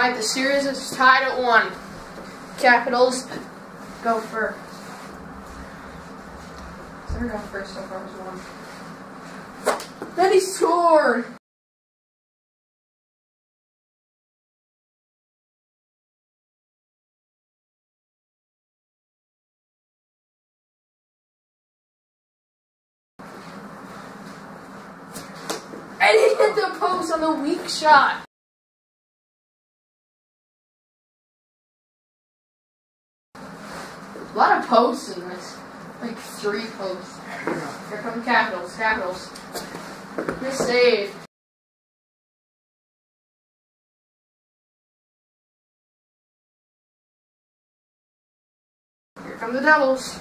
Alright, the series is tied at 1. Capitals go first. So they're going first so far as 1. Then he scored! And he hit the post on the weak shot. A lot of posts in this. Like 3 posts. Here come the Capitals. Capitals. Good save. Here come the Devils.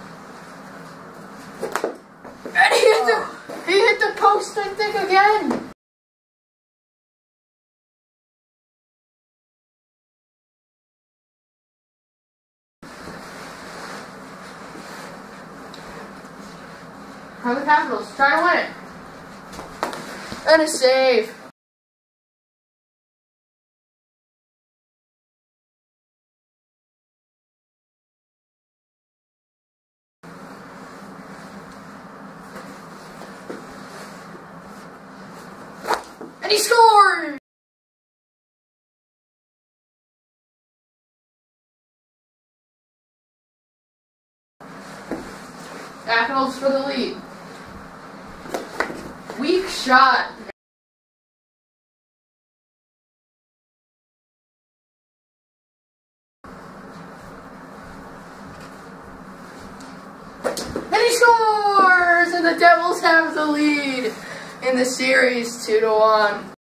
And he hit the post, I think, again. How the Capitals try to win it. And a save. And he scored! Capitals for the lead. Weak shot. And he scores! And the Devils have the lead in the series 2-1.